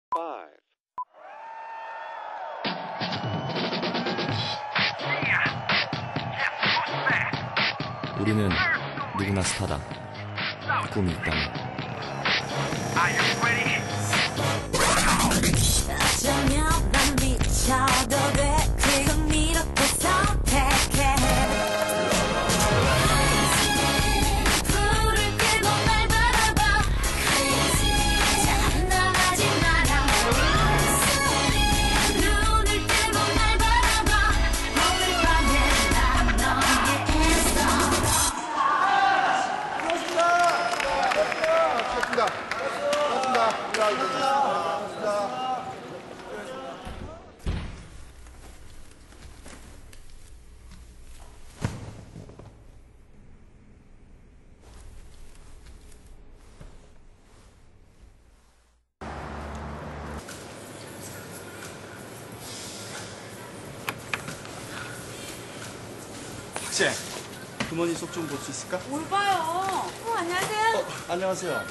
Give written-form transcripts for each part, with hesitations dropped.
5. 우리는 누구나 스타다. 꿈이 있다면. 어쩌면 난 미쳐도 돼. 지금 이렇게 선택해. 불을 끄고 날 바라봐. 장난하지 마라. 눈을 뜨고 날 바라봐. 오늘 밤에 난 너에게서. 학생, 부모님 속 좀 볼 수 있을까? 뭘 봐요? 안녕하세요. 안녕하세요.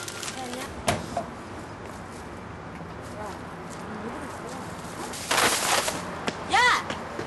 야!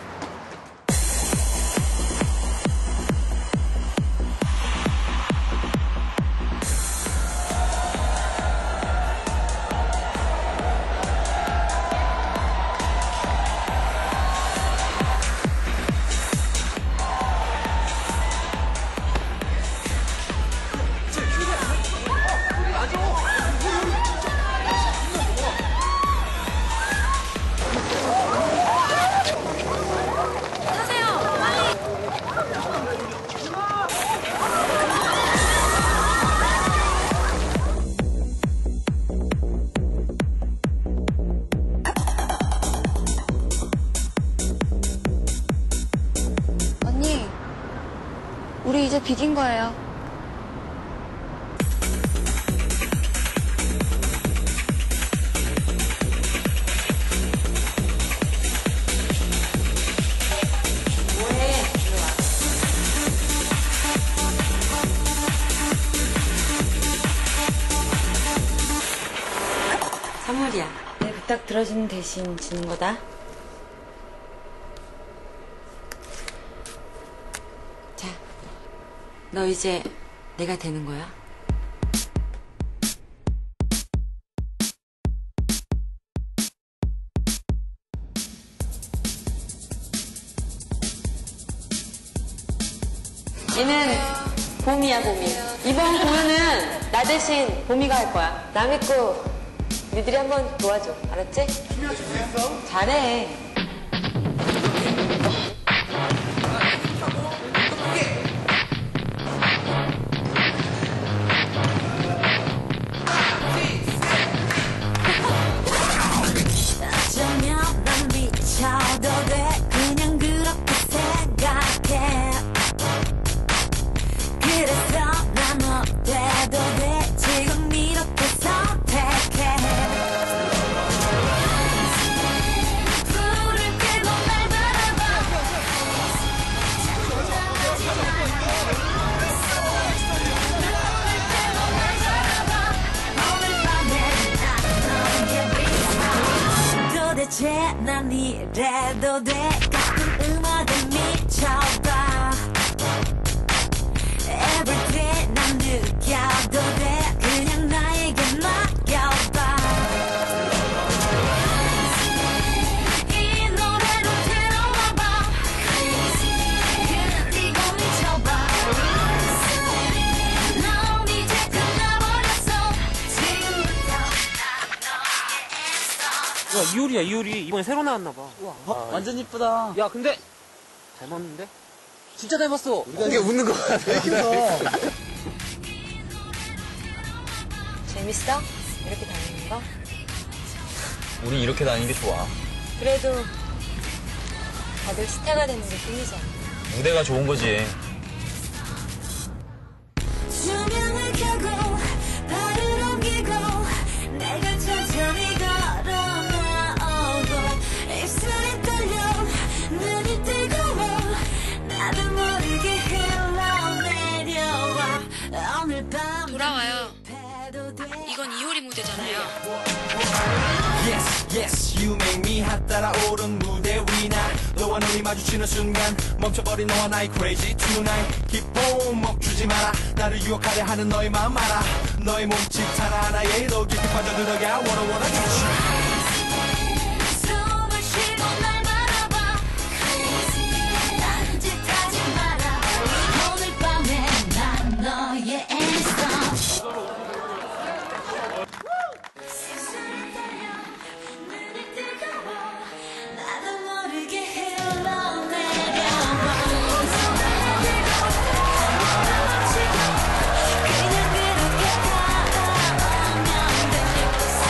언니, 우리 이제 비긴 거예요. 선물이야. 내 부탁 들어주는 대신 주는 거다. 자, 너 이제 내가 되는 거야. 얘는 봄이야, 봄이. 이번 공연은 나 대신 봄이가 할 거야. 나 믿고 니들이 한번 도와줘. 알았지? 춤이나 출 수 있어? 잘해. 어쩌면 난 미쳐도 돼. 그냥 그렇게 생각해. 그래서 난 어때도 돼. 지금 이렇게 선택해. 불을 끄고 날 바라봐. 장난하지 마라. 눈을 뜨고 날 바라봐. 오늘 밤에 난 너에게 도대체 난 이래도 돼. 가끔 음악에 미쳐봐. Everyday 난 느껴도 돼. 그냥 나에게 맡겨봐. 이 노래로 들어와봐. 그냥 뛰고 미쳐봐. 넌 이제 끝나버렸어. 지금부터 난 너에게서. 야, 이효리야, 이효리. 이번에 새로 나왔나 봐. 완전 이쁘다. 야, 근데 닮았는데? 진짜 닮았어. 이게 웃는 거 같아. 재밌어? 이렇게 다니는 거? 우리 이렇게 다니는 게 좋아. 그래도 다들 스타가 되는 게 꿈이잖아. 무대가 좋은 거지. 조명을 켜고 발을 옮기고 내가 천천히 걸어나오고 입술이 떨려 눈이 뜨거워 나도 모르게 흘러내려와 오늘 밤 돌아와요. 배도 돼. 이건 이효리 무대잖아요. Yes, yes, you make me 핫 따라오른 무대 위나 너와 눈이 마주치는 순간 멈춰버린 너와 나의 crazy tonight 기쁨 멈추지 마라 나를 유혹하려 하는 너의 마음 알아 너의 몸짓 하나하나에 더 깊이 빠져들어가 wanna get you 숨을 쉬고 날 바라봐 딴짓 하지 마라 오늘 밤에 난 너의 answer 세상을 달려 눈이 뜨거워 나도 모르게 흘러내려와 그냥 그렇게 다가오면 되겠어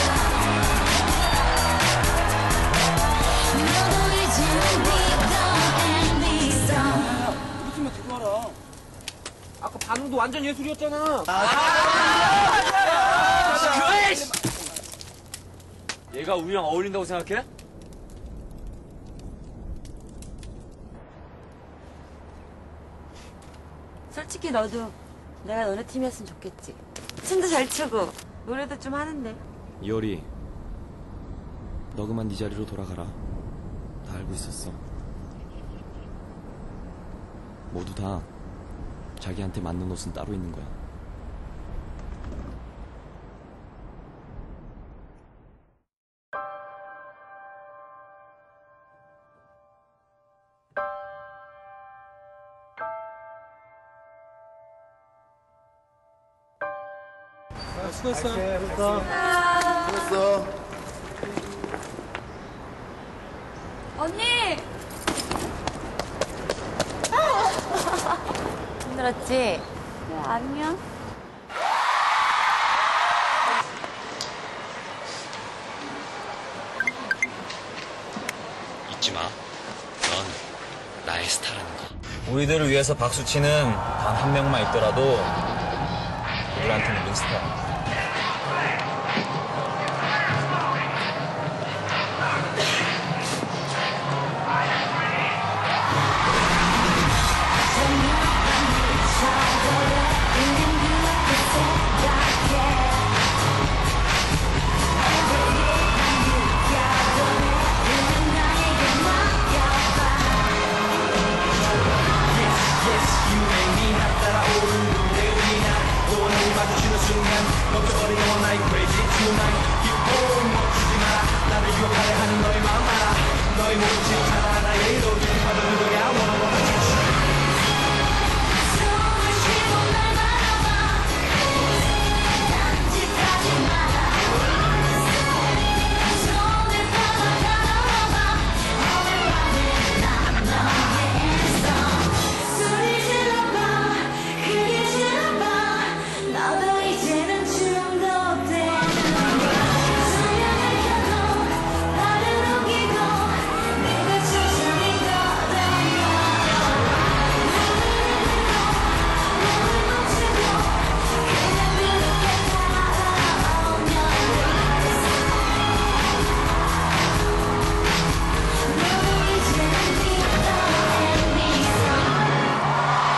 너도 이제는 믿어 and 믿어 웃으면 들어와라. 아까 반응도 완전 예술이었잖아. 얘가 우리랑 어울린다고 생각해? 솔직히 너도 내가 너네 팀이었으면 좋겠지. 춤도 잘 추고 노래도 좀 하는데. 이효리, 너 그만 네 자리로 돌아가라. 다 알고 있었어. 모두 다 자기한테 맞는 옷은 따로 있는 거야. 언니 힘들었지? 네, 안녕 잊지 마. 넌 나의 스타라는 거. 우리들을 위해서 박수치는 단 한 명만 있더라도 우리한테는 우린 스타야. 멈춰버린 너와 나의 crazy tonight 기쁨 멈추지 마라 나를 유혹하려 하는 너의 마음 알아 너의 몸짓 하나하나에 더 깊이 빠져들어가 wanna get you 숨을 쉬고 날 바라봐 딴짓 하지 마라 손을 뻗어 걸어봐 오늘 밤에 난 너의 answer 소리 질러봐 크게 질러봐 너도 이제는 중독되는 조명을 켜고 나를 우기고 내가 천천히 걸어가 눈을 멈추고 그냥 그렇게 다가오면 너도 이제는 믿어 and 믿어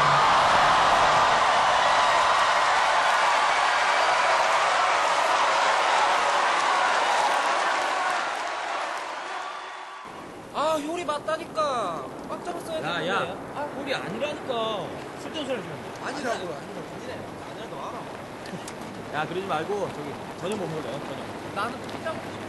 아, 효리 맞다니까. 꽉 잡았어야 돼. 야. 아, 효리 아니라니까. 쓸데없는 소리 하지 마. 아니라고. 아니라고 알아. 야, 그러지 말고 저기 저녁 뭐 먹을래요? 저녁. 나는 피자 먹고 싶어.